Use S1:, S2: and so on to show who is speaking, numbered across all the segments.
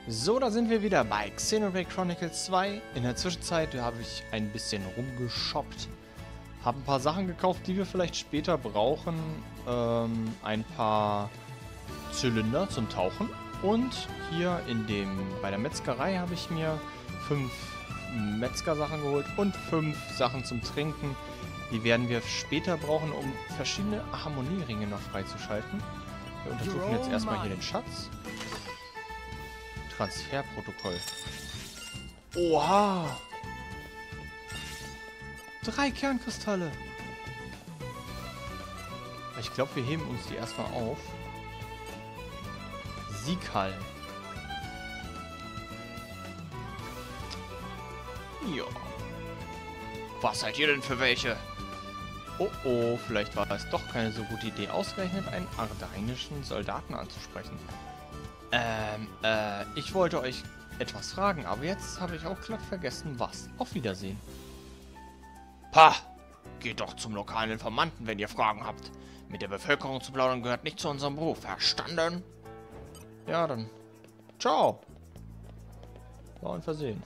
S1: So, da sind wir wieder bei Xenoblade Chronicles 2. In der Zwischenzeit habe ich ein bisschen rumgeshoppt. Habe ein paar Sachen gekauft, die wir vielleicht später brauchen. Ein paar Zylinder zum Tauchen. Und hier bei der Metzgerei habe ich mir 5 Metzgersachen geholt und 5 Sachen zum Trinken. Die werden wir später brauchen, um verschiedene Harmonieringe noch freizuschalten. Wir untersuchen jetzt erstmal hier den Schatz. Transferprotokoll. Oha! 3 Kernkristalle. Ich glaube, wir heben uns die erstmal auf. Sieghallen. Ja. Was seid ihr denn für welche? Oh, vielleicht war es doch keine so gute Idee, ausgerechnet einen ardanischen Soldaten anzusprechen. Ich wollte euch etwas fragen, aber jetzt habe ich auch glatt vergessen, was. Auf Wiedersehen. Pah! Geht doch zum lokalen Informanten, wenn ihr Fragen habt. Mit der Bevölkerung zu plaudern gehört nicht zu unserem Beruf. Verstanden? Ja, dann. Ciao! War ein Versehen.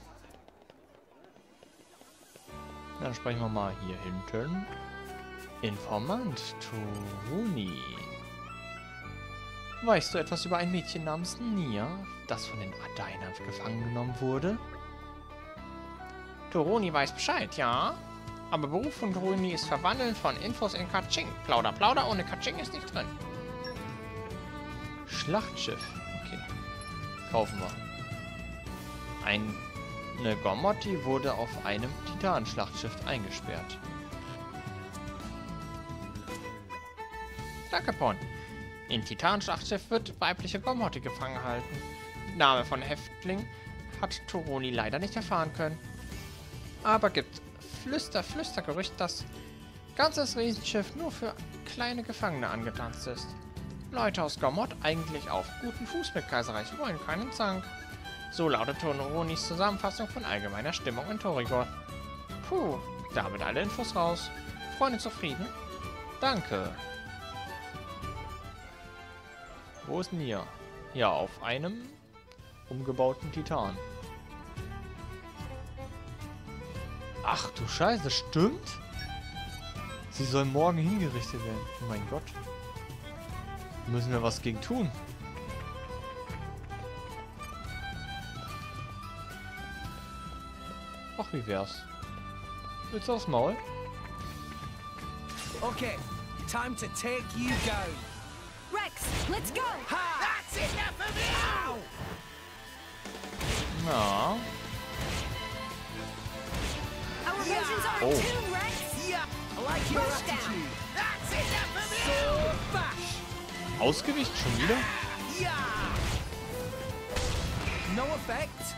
S1: Dann sprechen wir mal hier hinten. Informant Toruni. Weißt du etwas über ein Mädchen namens Nia, das von den Ardainern gefangen genommen wurde? Toruni weiß Bescheid, ja? Aber Beruf von Toruni ist Verwandeln von Infos in Kaching. Plauder, Plauder, ohne Kaching ist nicht drin. Schlachtschiff. Okay. Kaufen wir. Eine Gormotti wurde auf einem Titan-Schlachtschiff eingesperrt. Danke, Pon. Im Titan-Schlachtschiff wird weibliche Gormotti gefangen gehalten. Name von Häftling hat Toruni leider nicht erfahren können. Aber gibt Flüstergerücht, dass ganzes Riesenschiff nur für kleine Gefangene angetanzt ist. Leute aus Gormott eigentlich auf guten Fuß mit Kaiserreich wollen keinen Zank. So lautet Torunis Zusammenfassung von allgemeiner Stimmung in Torigor. Puh, damit alle Infos raus. Freunde zufrieden? Danke. Wo ist Nia? Ja, auf einem umgebauten Titan. Ach du Scheiße, stimmt? Sie soll morgen hingerichtet werden. Oh mein Gott. Müssen wir was gegen tun? Ach, wie wär's? Willst du aufs Maul?
S2: Okay, time to take you down.
S3: Rex, let's go!
S2: Ha! That's enough of you!
S1: Na.
S3: Our visions are in tune, Rex!
S2: Yep, I like your
S3: Rush down.
S2: attitude. That's enough of you! Sword bash!
S1: Ausgewicht schon wieder?
S2: Yeah! No effect.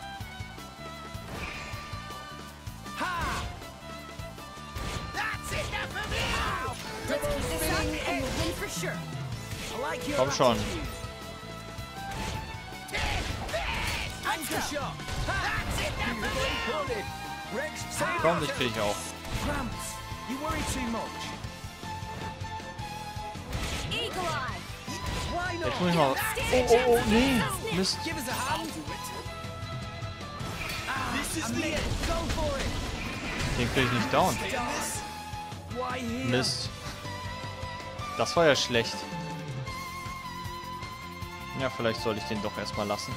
S2: Ha! That's enough of you!
S3: Let's keep this up and we'll win for sure.
S2: I like your
S1: Komm schon.
S2: attitude. Anchor shot. That's enough of you! Rex, say
S1: Komm, dich krieg ich auch.
S2: Gramps, you worry too much.
S3: Eagle Eye!
S2: Why not?
S1: Jetzt muss ich mal... Oh, nee. Mist.
S2: Give us a hand. This is the end. Go for it.
S1: Den krieg ich nicht down.
S2: Why here?
S1: Mist. Das war ja schlecht. Ja, vielleicht soll ich den doch erstmal lassen.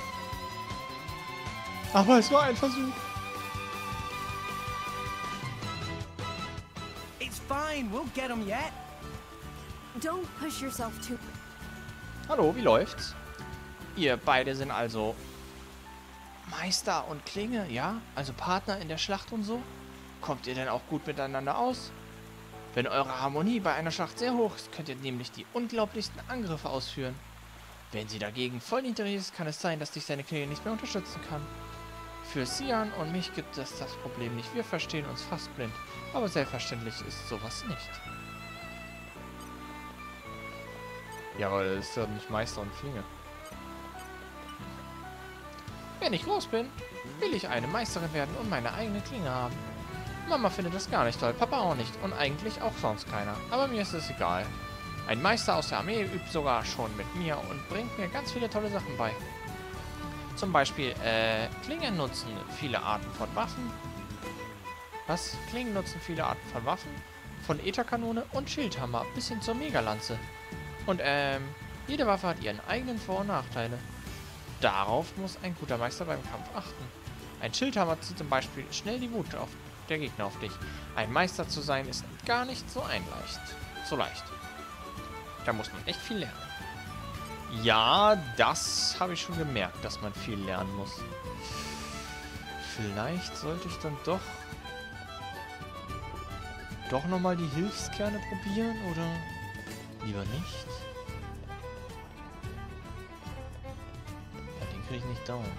S1: Aber es war ein Versuch.
S2: It's fine. We'll get him yet.
S3: Don't push yourself too...
S1: Hallo, wie läuft's? Ihr beide sind also Meister und Klinge, ja? Also Partner in der Schlacht und so? Kommt ihr denn auch gut miteinander aus? Wenn eure Harmonie bei einer Schlacht sehr hoch ist, könnt ihr nämlich die unglaublichsten Angriffe ausführen. Wenn sie dagegen voll niedrig ist, kann es sein, dass dich seine Klinge nicht mehr unterstützen kann. Für Sian und mich gibt es das Problem nicht. Wir verstehen uns fast blind. Aber selbstverständlich ist sowas nicht. Ja, aber das ist ja nicht Meister und Klinge. Wenn ich groß bin, will ich eine Meisterin werden und meine eigene Klinge haben. Mama findet das gar nicht toll, Papa auch nicht und eigentlich auch sonst keiner. Aber mir ist es egal. Ein Meister aus der Armee übt sogar schon mit mir und bringt mir ganz viele tolle Sachen bei. Zum Beispiel, Klingen nutzen viele Arten von Waffen. Was? Klingen nutzen viele Arten von Waffen. Von Ätherkanone und Schildhammer bis hin zur Megalanze. Und, jede Waffe hat ihren eigenen Vor- und Nachteile. Darauf muss ein guter Meister beim Kampf achten. Ein Schildhammer zieht zum Beispiel schnell die Wut der Gegner auf dich. Ein Meister zu sein ist gar nicht so leicht. Da muss man echt viel lernen. Ja, das habe ich schon gemerkt, dass man viel lernen muss. Vielleicht sollte ich dann doch nochmal die Hilfskerne probieren, oder lieber nicht? Ja, den kriege ich nicht down.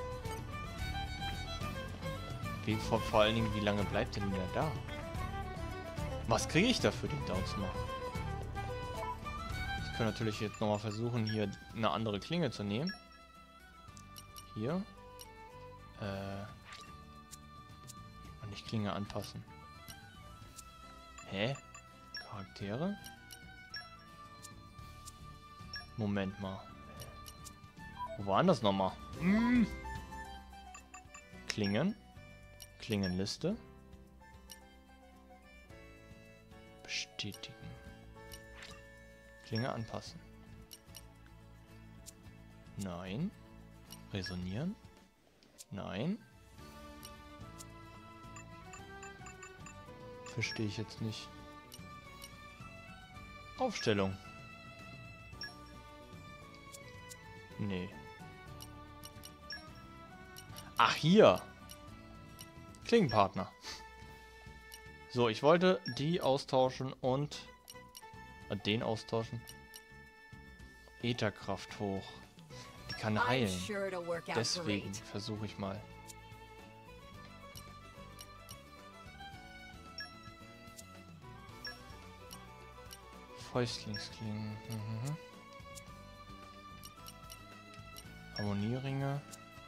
S1: Vor allen Dingen, wie lange bleibt denn der da? Was kriege ich dafür, den down zu machen? Ich kann natürlich jetzt nochmal versuchen, hier eine andere Klinge zu nehmen. Hier. Und ich Klinge anpassen. Hä? Charaktere? Moment mal. Wo waren das nochmal? Klingen. Klingenliste. Bestätigen. Klinge anpassen. Nein. Resonieren. Nein. Verstehe ich jetzt nicht. Aufstellung. Nee. Ach, hier. Klingenpartner. So, ich wollte die austauschen und den austauschen. Ätherkraft hoch. Die kann heilen. Deswegen versuche ich mal. Fäustlingsklingen. Harmonieringe.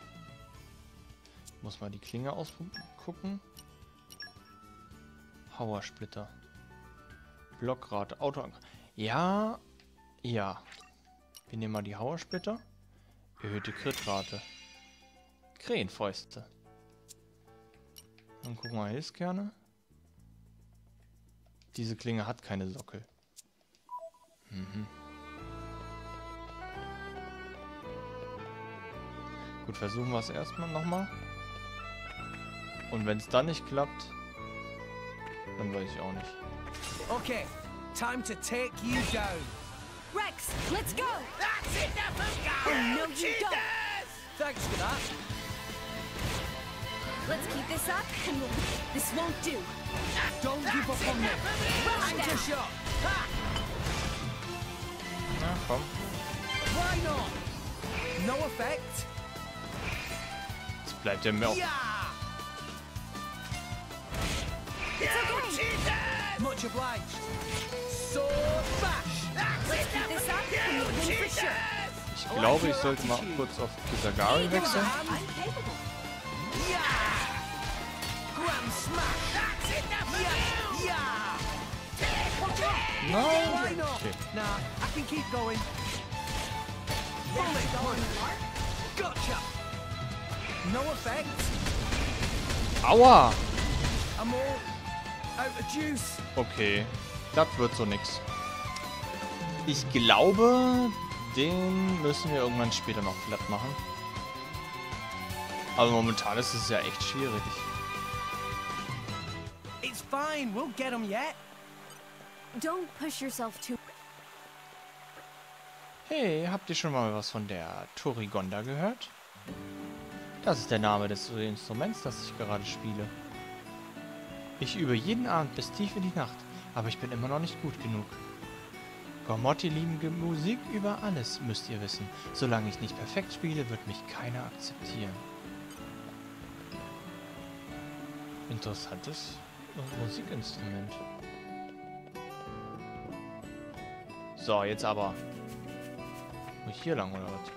S1: Muss mal die Klinge ausgucken. Hauersplitter. Blockrate. Autoangriff. Ja. Ja. Wir nehmen mal die Hauersplitter. Erhöhte Kritrate. Krähenfäuste. Dann gucken wir mal Hilfskerne. Diese Klinge hat keine Sockel. Gut, versuchen wir es erstmal nochmal. Und wenn es dann nicht klappt, dann weiß ich auch nicht.
S2: Okay, time to take you down.
S3: Rex, let's go!
S2: That's enough of
S3: Oh, no, you don't.
S2: Thanks for that.
S3: Let's keep this up, and this won't do.
S2: Don't give up on me.
S3: Rush
S2: Anchor
S3: down.
S2: shot. Ha!
S1: Na, komm.
S2: Why not? No effect.
S1: Jetzt bleibt er mir auch.
S2: Yeah.
S3: It's okay.
S2: Much obliged. Sword bash.
S3: Let's keep this up, and we'll win for sure.
S1: Ich glaube, ich sollte mal kurz auf Kisagari wechseln.
S3: I'm capable.
S2: Yeah. Grand smash. That's enough. Yeah. Yeah.
S1: Nein.
S2: Why not?
S1: Okay.
S2: Nah, I can keep going. Bullet punch. Gotcha. No effect.
S1: Aua!
S2: I'm all out of juice.
S1: Okay, das wird so nix. Ich glaube, den müssen wir irgendwann später noch platt machen. Aber momentan ist es ja echt schwierig.
S2: It's fine. We'll get him yet.
S3: Don't push yourself too.
S1: Hey, habt ihr schon mal was von der Torigonda gehört? Das ist der Name des Instruments, das ich gerade spiele. Ich übe jeden Abend bis tief in die Nacht, aber ich bin immer noch nicht gut genug. Gormotti lieben Musik über alles, müsst ihr wissen. Solange ich nicht perfekt spiele, wird mich keiner akzeptieren. Interessantes Musikinstrument. So, jetzt aber. Muss ich hier lang oder was?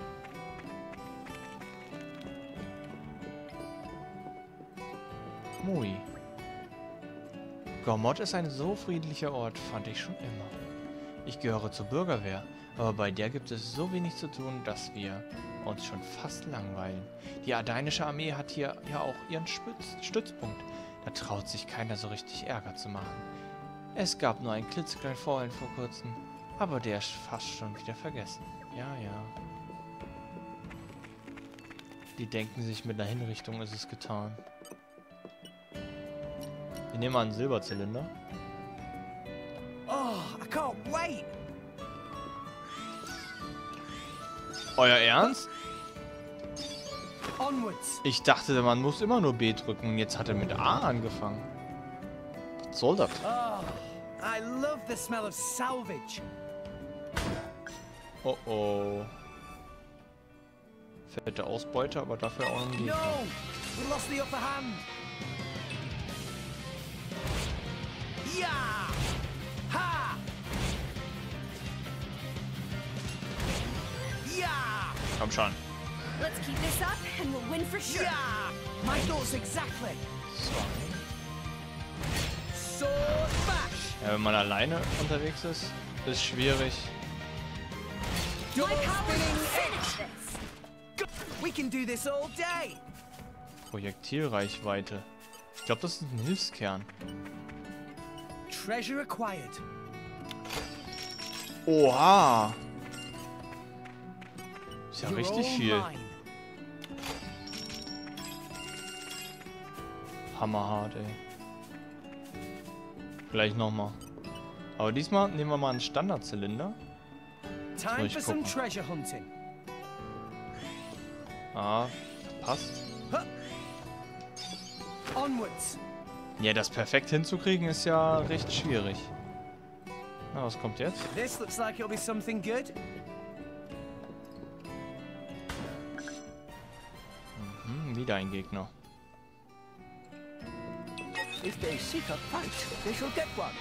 S1: Mui. Gormott ist ein so friedlicher Ort, fand ich schon immer. Ich gehöre zur Bürgerwehr, aber bei der gibt es so wenig zu tun, dass wir uns schon fast langweilen. Die ardeinische Armee hat hier ja auch ihren Stützpunkt. Da traut sich keiner so richtig Ärger zu machen. Es gab nur einen klitzekleinen Vorfall vor kurzem, aber der ist fast schon wieder vergessen. Ja, ja. Die denken sich, mit einer Hinrichtung ist es getan. Wir nehmen mal einen Silberzylinder.
S2: Oh, I can't wait.
S1: Euer Ernst?
S2: Onwards.
S1: Ich dachte, man muss immer nur B drücken. Jetzt hat er mit A angefangen. Was soll das?
S2: Oh, I love the smell of salvage.
S1: Oh oh. Fette Ausbeute, aber dafür auch ein Gegner.
S2: No, we lost the upper hand. Yeah. Ha. Yeah.
S1: Komm schon.
S3: Let's keep this up and we'll win for sure.
S2: Yeah. My thoughts exactly.
S1: So.
S2: Sword smash.
S1: Ja, wenn man alleine unterwegs ist, ist schwierig.
S3: My
S2: Double
S3: power will
S2: spinning
S3: finish
S2: edge.
S3: this.
S2: We can do this all day.
S1: Projektilreichweite. Ich glaube, das ist ein Hilfskern.
S2: Treasure acquired.
S1: Oha! Ist ja
S2: You're
S1: richtig
S2: all
S1: viel.
S2: mine.
S1: Hammerhart, ey. Gleich nochmal. Aber diesmal nehmen wir mal einen Standardzylinder.
S2: Time
S1: ich
S2: for some
S1: gucken.
S2: treasure hunting.
S1: Ah, passt.
S2: Huh. Onwards.
S1: Ja, das perfekt hinzukriegen ist ja recht schwierig. Na, was kommt jetzt?
S2: This looks like it'll be something good.
S1: Wieder ein Gegner.
S2: If they seek a fight, they shall get one.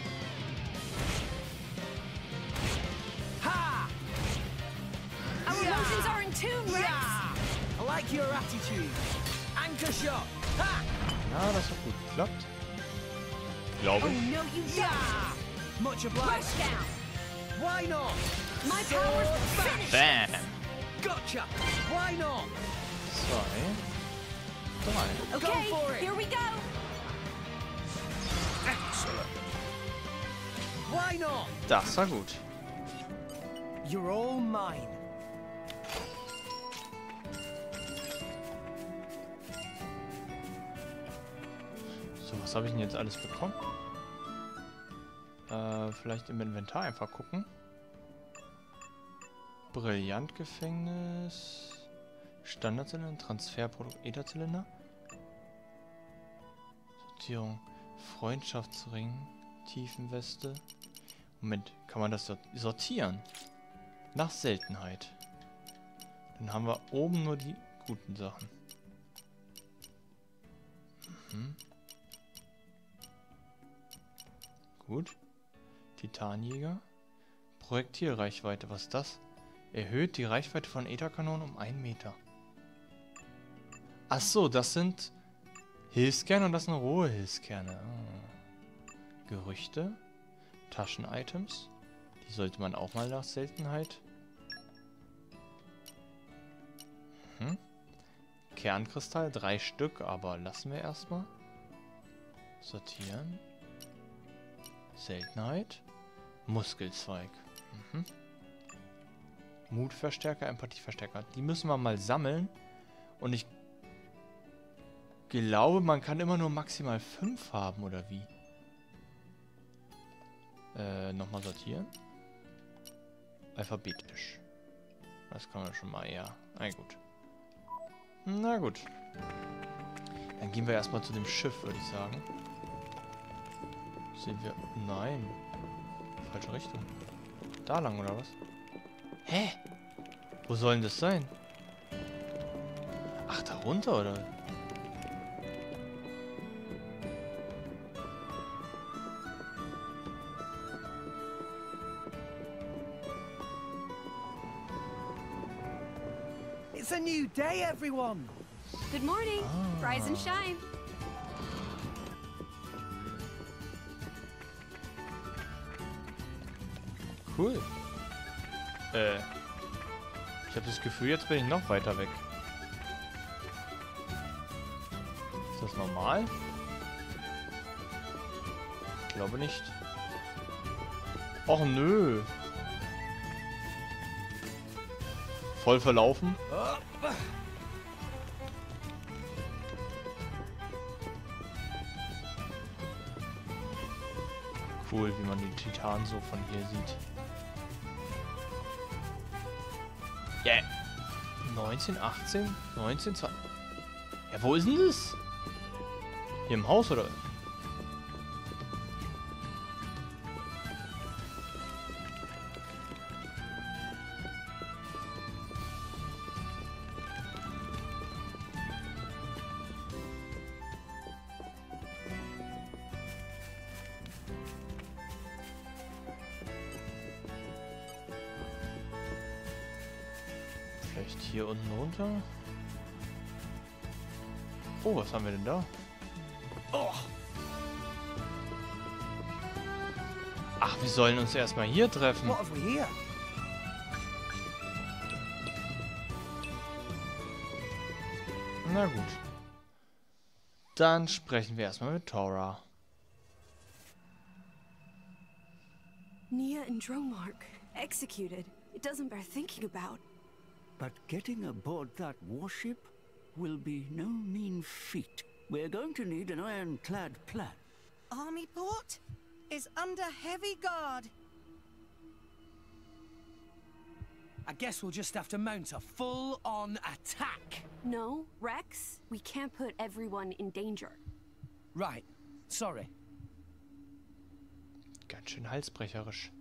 S2: Ha!
S3: Our
S2: Yeah.
S3: emotions are in tune, Rex.
S2: Yeah! I like your attitude. Anchor shot. Ha!
S1: Ja, das hat gut geklappt. Glaube
S3: Oh,
S1: ich.
S3: no, you don't.
S2: Yeah! Much obliged.
S3: Push down.
S2: Why not?
S3: My powers will finish.
S1: Bam!
S2: Gotcha. Why not?
S1: 2, 3.
S3: Okay,
S2: Go for it.
S3: here we go.
S2: Excellent. Why not?
S1: Das war gut.
S2: You're all mine.
S1: So, was habe ich denn jetzt alles bekommen? Vielleicht im Inventar einfach gucken. Brillantgefängnis. Standardzylinder, Transferprodukt, Ätherzylinder. Sortierung. Freundschaftsring. Tiefenweste. Moment, kann man das sortieren? Nach Seltenheit. Dann haben wir oben nur die guten Sachen. Mhm. Gut. Titanjäger. Projektilreichweite, was ist das? Erhöht die Reichweite von Ätherkanonen um 1 Meter. Ach so, das sind Hilfskerne und das sind rohe Hilfskerne. Ah. Gerüchte. Taschen-Items. Die sollte man auch mal nach Seltenheit. Kernkristall, 3 Stück, aber lassen wir erstmal. Sortieren. Seltenheit. Muskelzweig. Mutverstärker, Empathieverstärker. Die müssen wir mal sammeln. Und ich glaube, man kann immer nur maximal 5 haben, oder wie? Nochmal sortieren. Alphabetisch. Das kann man schon mal eher. Na gut. Na gut. Dann gehen wir erstmal zu dem Schiff, würde ich sagen. Sind wir... Nein. Falsche Richtung. Da lang, oder was? Hä? Wo soll denn das sein? Ach, da runter, oder?
S2: It's a new day, everyone.
S3: Good morning. Rise and shine.
S1: Cool. Ich habe das Gefühl, jetzt bin ich noch weiter weg. Ist das normal? Ich glaube nicht. Och nö. Voll verlaufen. Cool, wie man den Titan so von hier sieht. Ja. Yeah. 19, 18, 19, 20. Ja, wo ist denn das? Hier im Haus, oder? Vielleicht hier unten runter? Oh, was haben wir denn da? Oh. Ach, wir sollen uns erstmal hier treffen.
S2: What have we here?
S1: Na gut. Dann sprechen wir erstmal mit Tora.
S3: Nia and Dromark, executed. It doesn't bear thinking about.
S4: But getting aboard that warship will be no mean feat. We're going to need an ironclad plan.
S5: Army port is under heavy guard.
S2: I guess we'll just have to mount a full-on attack.
S3: No, Rex, we can't put everyone in danger.
S2: Right. Sorry.
S1: Ganz schön halsbrecherisch.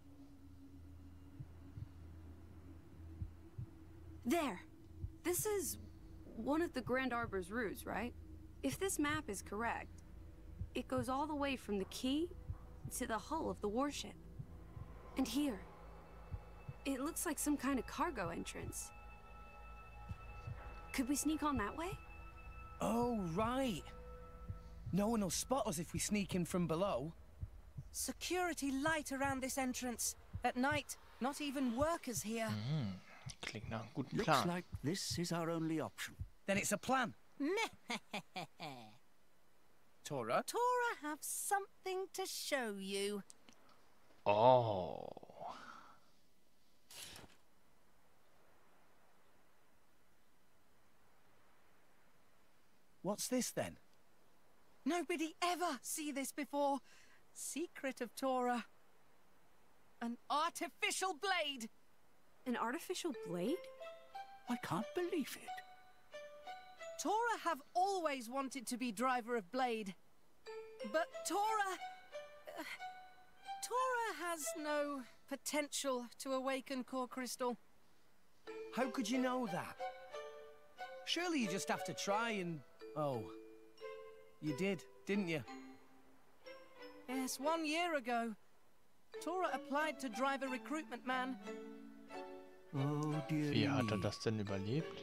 S3: There. This is one of the Grand Arbor's routes, right? If this map is correct, it goes all the way from the quay to the hull of the warship. And here, it looks like some kind of cargo entrance. Could we sneak on that way?
S2: Oh, right. No one will spot us if we sneak in from below.
S5: Security light around this entrance. At night, not even workers here.
S1: Klingt nach einem guten
S4: Looks
S1: Plan.
S4: like this is our only option.
S2: Then it's a plan. Tora?
S5: Tora have something to show you.
S1: Oh.
S2: What's this then?
S5: Nobody ever see this before. Secret of Tora. An artificial blade.
S3: An artificial blade?
S4: I can't believe it.
S5: Tora have always wanted to be driver of Blade. But Tora has no potential to awaken Core Crystal.
S2: How could you know that? Surely you just have to try and... Oh. You did, didn't you?
S5: Yes, 1 year ago. Tora applied to drive a recruitment man.
S4: Oh dear
S1: Wie hat
S4: me.
S1: das denn überlebt?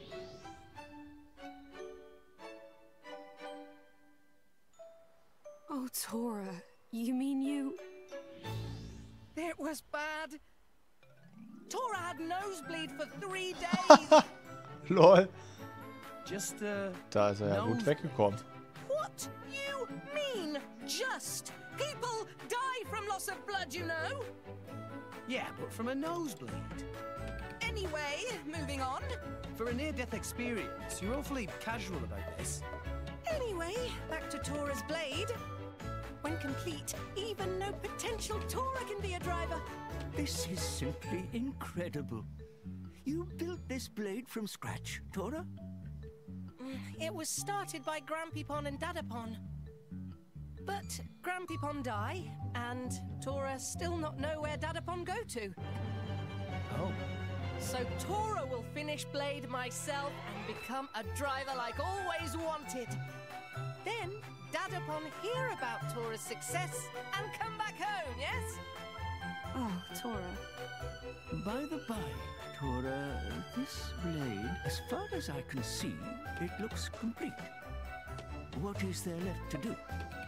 S3: Oh, Tora, you mean you...
S5: It was bad. Tora had nosebleed for 3 days.
S1: Lol.
S2: Just,
S1: Da ist er ja gut
S2: Nose-
S1: weggekommen.
S5: What you mean, just? People die from loss of blood, you know?
S2: Yeah, but from a nosebleed.
S5: Anyway, moving on.
S2: For a near-death experience, you're awfully casual about this.
S5: Anyway, back to Tora's blade. When complete, even no potential Tora can be a driver.
S4: This is simply incredible. You built this blade from scratch, Tora?
S5: It was started by Grampypon and Dadapon. But Grampypon die, and Tora still not know where Dadapon go to.
S2: Oh.
S5: So Tora will finish Blade myself and become a driver like always wanted. Then Dadapon hear about Tora's success and come back home, yes?
S3: Oh, Tora.
S4: By the by, Tora, this blade, as far as I can see, it looks complete. What is there left to do?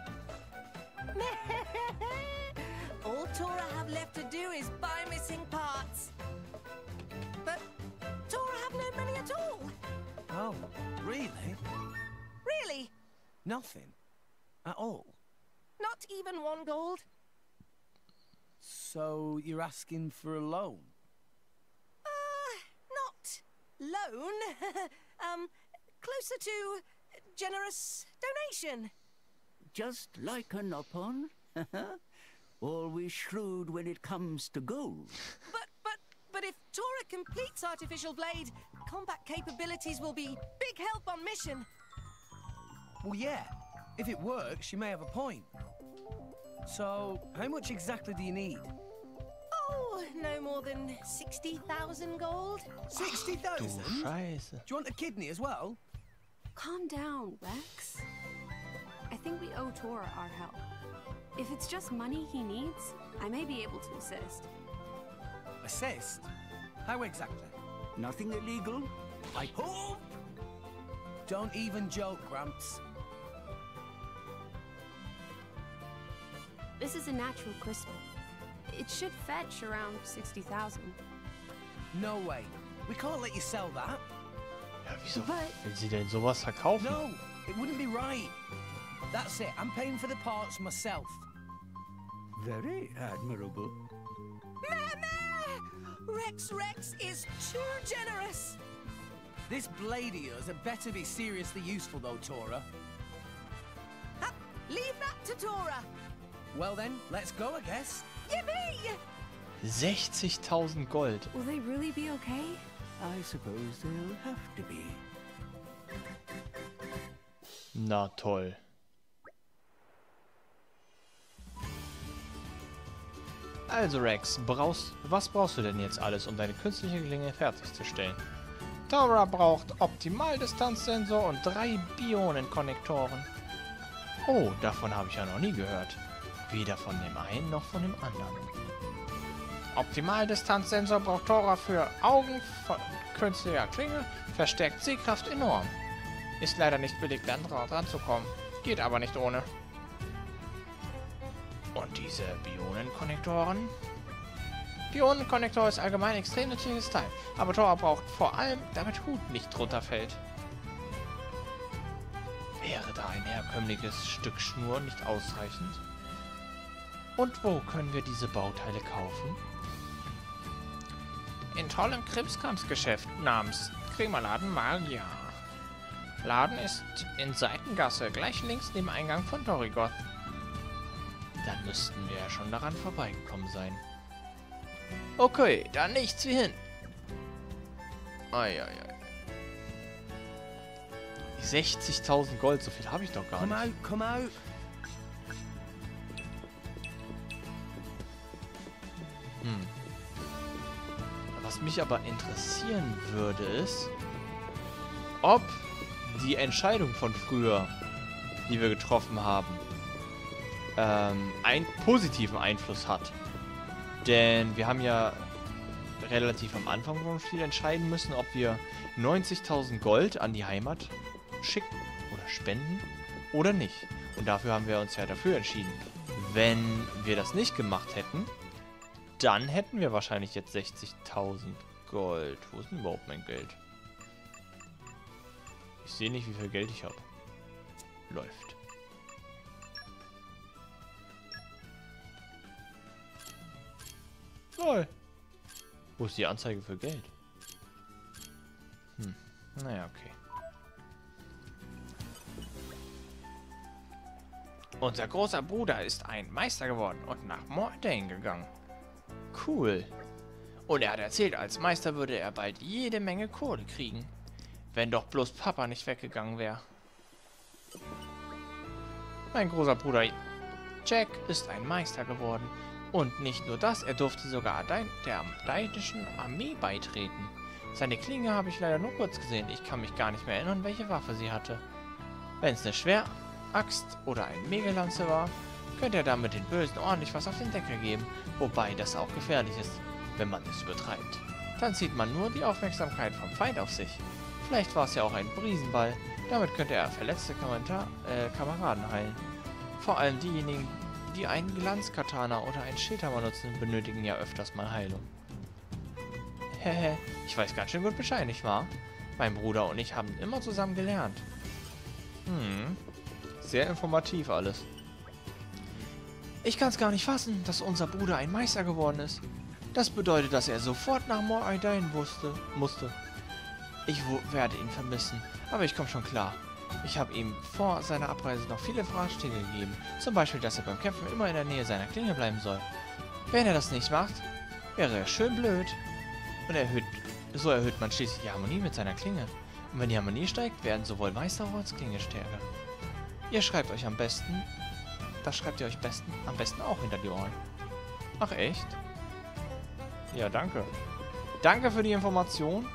S5: All Tora have left to do is buy missing parts. But Tora at all.
S2: Oh, really?
S5: Really?
S2: Nothing? At all?
S5: Not even 1 gold?
S2: So you're asking for a loan?
S5: Not loan. Closer to generous donation.
S4: Just like a Nopon. Always shrewd when it comes to gold.
S5: But if Tora completes Artificial Blade, combat capabilities will be big help on mission.
S2: Well, yeah. If it works, you may have a point. So, how much exactly do you need?
S5: Oh, no more than 60,000 gold.
S2: 60,000?
S1: Du
S2: Do
S1: Scheiße.
S2: you want a kidney as well?
S3: Calm down, Rex. I think we owe Tora our help. If it's just money he needs, I may be able to assist.
S2: Assist? How exactly?
S4: Nothing illegal, I hope.
S2: Don't even joke, Gramps.
S3: This is a natural crystal. It should fetch around 60,000.
S2: No way. We can't let you sell that.
S1: Ja, wieso
S3: But-
S1: will sie denn sowas verkaufen?
S2: No, it wouldn't be right. That's it. I'm paying for the parts myself.
S4: Very admirable.
S5: Rex is too generous.
S2: This blade of yours had better be seriously useful, though, Tora.
S5: Ha, leave that to Tora.
S2: Well then, let's go, I guess.
S5: Yippee!
S1: 60.000 Gold.
S3: Will they really be okay?
S4: I suppose they'll have to be.
S1: Na toll. Also Rex, was brauchst du denn jetzt alles, um deine künstliche Klinge fertigzustellen? Tora braucht Optimaldistanzsensor und 3 Bionenkonnektoren. Oh, davon habe ich ja noch nie gehört. Weder von dem einen noch von dem anderen. Optimaldistanzsensor braucht Tora für Augen von künstlicher Klinge, verstärkt Sehkraft enorm. Ist leider nicht billig, dran zu kommen. Geht aber nicht ohne. Und diese Bionenkonnektoren? Bionenkonnektor ist allgemein extrem nützliches Teil, aber Tora braucht vor allem, damit Hut nicht runterfällt. Wäre da ein herkömmliches Stück Schnur nicht ausreichend? Und wo können wir diese Bauteile kaufen? In tollem Krimskramsgeschäft namens Krämerladen Magia. Laden ist in Seitengasse, gleich links neben Eingang von Dorigoth. Dann müssten wir ja schon daran vorbeigekommen sein. Okay, dann nichts wie hin. Eieiei. 60.000 Gold, so viel habe ich doch gar
S2: Come
S1: nicht.
S2: out, come out.
S1: Was mich aber interessieren würde, ist, ob die Entscheidung von früher, die wir getroffen haben, einen positiven Einfluss hat. Denn wir haben ja relativ am Anfang vom Spiel entscheiden müssen, ob wir 90.000 Gold an die Heimat schicken oder spenden oder nicht. Und dafür haben wir uns ja dafür entschieden. Wenn wir das nicht gemacht hätten, dann hätten wir wahrscheinlich jetzt 60.000 Gold. Wo ist denn überhaupt mein Geld? Ich sehe nicht, wie viel Geld ich habe. Läuft. Toll. Wo ist die Anzeige für Geld? Naja, okay. Unser großer Bruder ist ein Meister geworden und nach Mordain gegangen. Cool. Und er hat erzählt, als Meister würde er bald jede Menge Kohle kriegen. Wenn doch bloß Papa nicht weggegangen wäre. Mein großer Bruder Jack ist ein Meister geworden. Und nicht nur das, er durfte sogar der daidischen Armee beitreten. Seine Klinge habe ich leider nur kurz gesehen. Ich kann mich gar nicht mehr erinnern, welche Waffe sie hatte. Wenn es eine Schweraxt oder ein Megalanze war, könnte er damit den Bösen ordentlich was auf den Deckel geben. Wobei das auch gefährlich ist, wenn man es übertreibt. Dann zieht man nur die Aufmerksamkeit vom Feind auf sich. Vielleicht war es ja auch ein Briesenball. Damit könnte er verletzte Kameraden heilen. Vor allem diejenigen, die einen Glanzkatana oder einen Schildhammer nutzen, benötigen ja öfters mal Heilung. Hehe, ich weiß ganz schön gut Bescheid, nicht wahr? Mein Bruder und ich haben immer zusammen gelernt. Sehr informativ alles. Ich kann es gar nicht fassen, dass unser Bruder ein Meister geworden ist. Das bedeutet, dass er sofort nach Mor Ardain musste. Ich werde ihn vermissen, aber ich komme schon klar. Ich habe ihm vor seiner Abreise noch viele Ratschläge gegeben. Zum Beispiel, dass er beim Kämpfen immer in der Nähe seiner Klinge bleiben soll. Wenn er das nicht macht, wäre er schön blöd. Und so erhöht man schließlich die Harmonie mit seiner Klinge. Und wenn die Harmonie steigt, werden sowohl Meister als Klinge stärker. Ihr schreibt euch am besten... Das schreibt ihr euch am besten auch hinter die Ohren. Ach echt? Ja, danke. Danke für die Information.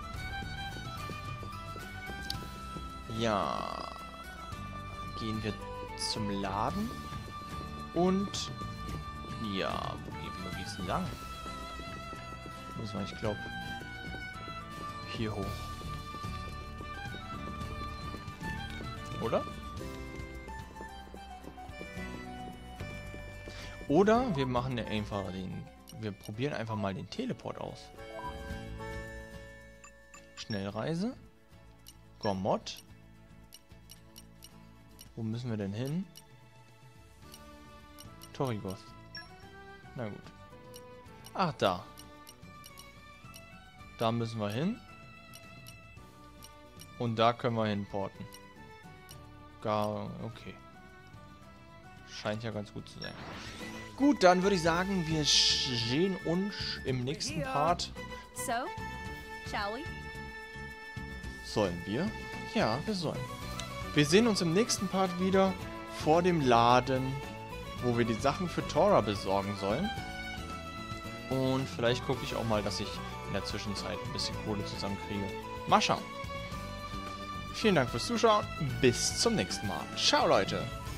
S1: Ja. Gehen wir zum Laden. Und... Ja, wo geht's denn lang? Muss man, ich glaube... Hier hoch. Oder? Oder wir machen ja einfach den... Wir probieren einfach mal den Teleport aus. Schnellreise. Gormott. Wo müssen wir denn hin? Torrigoth. Na gut. Ach, da. Da müssen wir hin. Und da können wir hinporten. Okay. Scheint ja ganz gut zu sein. Gut, dann würde ich sagen, wir sehen uns im nächsten Part.
S3: So, shall we?
S1: Sollen wir? Ja, wir sollen. Wir sehen uns im nächsten Part wieder vor dem Laden, wo wir die Sachen für Tora besorgen sollen. Und vielleicht gucke ich auch mal, dass ich in der Zwischenzeit ein bisschen Kohle zusammenkriege. Mal schauen. Vielen Dank fürs Zuschauen. Bis zum nächsten Mal. Ciao, Leute.